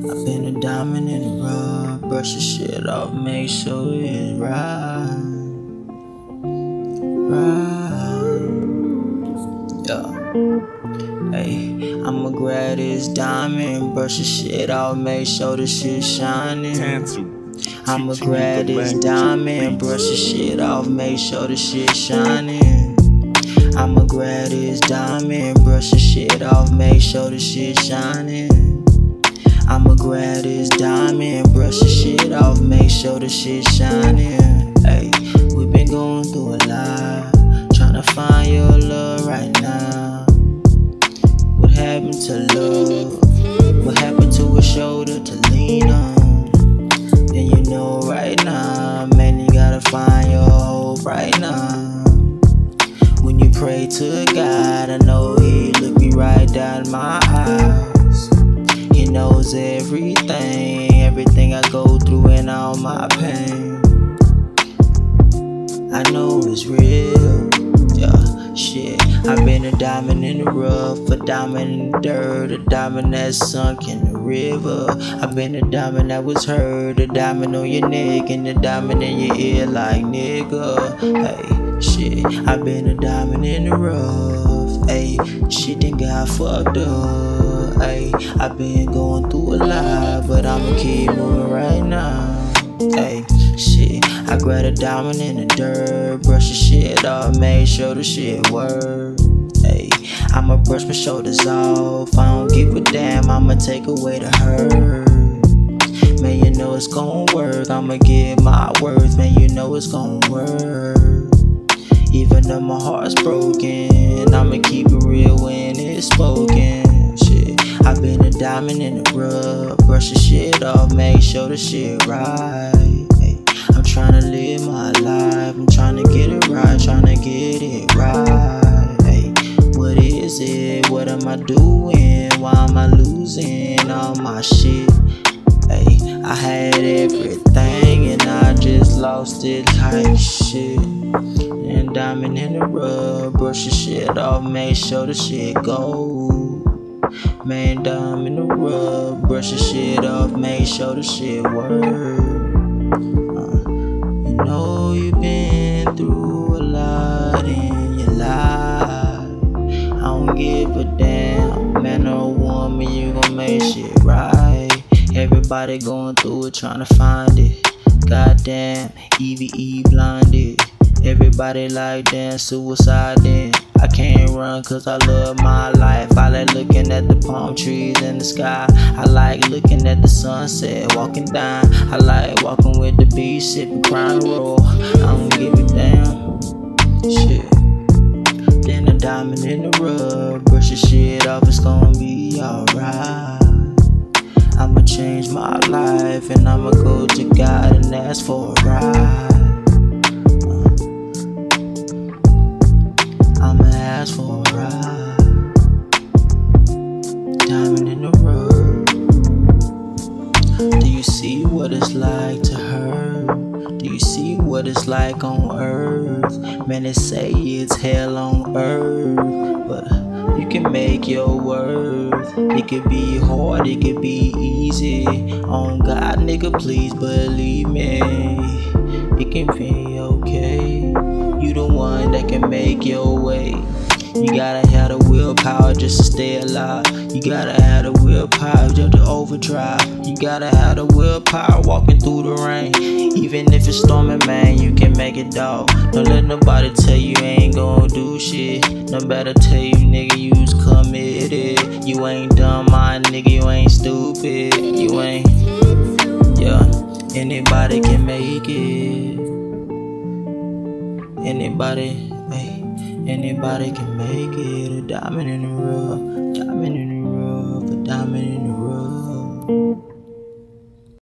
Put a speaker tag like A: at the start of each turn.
A: I've been a diamond in the rough, brush the shit off, make sure it's right. Yeah. Hey, I'ma grab this diamond, brush the shit off, make sure the shit shining. I'ma grab this diamond, brush the shit off, make sure the shit shining. I'ma grab this diamond, brush the shit off, make sure the shit shining. I'ma grab this diamond, brush the shit off, make sure the shit shining. Hey, we been going through a lot, tryna find your love right now. What happened to love? What happened to a shoulder to lean on? And you know right now, man, you gotta find your hope right now. When you pray to God, I know He look me right down my eyes. He knows everything I go through and all my pain. I know it's real, yeah, shit. I've been a diamond in the rough, a diamond in the dirt, a diamond that sunk in the river. I've been a diamond that was hurt, a diamond on your neck and a diamond in your ear like nigga. Hey, shit, I've been a diamond in the rough, hey, shit done got fucked up, hey. I've been going through a lot, but I'ma keep moving right now, hey, shit. I grab a diamond in the dirt, brush the shit off, make sure the shit work. Hey, I'ma brush my shoulders off, I don't give a damn, I'ma take away the hurt. Man, you know it's gon' work, I'ma give my worth, man, you know it's gon' work. Even though my heart's broken, I'ma keep it real when it's spoken. Shit, I've been a diamond in the rough, brush the shit off, make sure the shit right. I'm tryna live my life, I'm tryna get it right, tryna get it right. Hey, what is it? What am I doing? Why am I losing all my shit? Hey, I had everything and I just lost it like shit. And diamond in the rough, brush the shit off, make sure the shit go. Man, diamond in the rough, brush the shit off, make sure the shit work. You know you've been through a lot in your life. I don't give a damn, man or woman, you gon' make shit right. Everybody going through it, tryna find it. Goddamn, EVE blinded. Everybody like damn suicide then. I can't run cause I love my life. I like looking at the palm trees in the sky. I like looking at the sunset, walking down. I like walking with the beach, sipping Crown Royal. I don't give a damn, shit. Then a diamond in the rough, brush the shit off, it's gonna be alright. I'ma change my life and I'ma go to God and ask for a ride. I'ma ask for a ride. Diamond in the rough. Do you see what it's like to hurt? Do you see what it's like on earth? Man, they say it's hell on earth, but you can make your worth. It could be hard, it could be easy. On God, nigga, please believe me. It can be okay. You the one that can make your way. You gotta have the willpower just to stay alive. You gotta have the willpower just to overdrive. You gotta have the willpower walking through the rain. Even if it's storming, man, you can make it, dog. Don't let nobody tell you ain't gon' do shit. Nobody tell you, nigga, you's committed. You ain't dumb, my nigga, you ain't stupid. You ain't, yeah. Anybody can make it. Anybody, hey, anybody can make it. A diamond in the rough, diamond in the rough, a diamond in the